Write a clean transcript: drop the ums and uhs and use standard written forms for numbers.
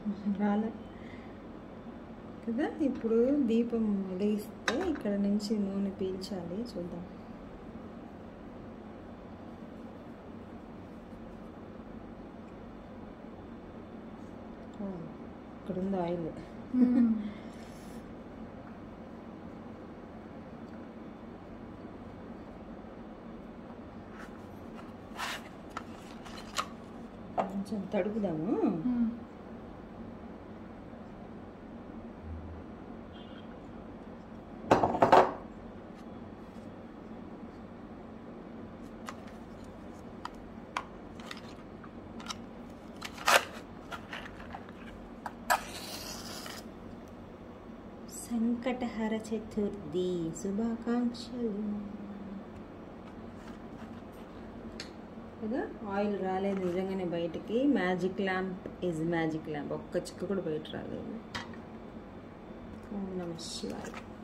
రాలే కదా. ఇప్పుడు దీపం వెలిగిస్తే ఇక్కడ నుంచి నూనె పీల్చాలి. చూద్దాం. ఇక్కడ ఉంది ఆయిల్. కొంచెం తడుపుదాము. సంకటహర చతుర్థి శుభాకాంక్షలు కదా. ఆయిల్ రాలేదు నిజంగానే బయటికి. Magic lamp is magic lamp. ఒక్క చిక్కు కూడా బయట రాలేదు. ఓం నమః శివాయ.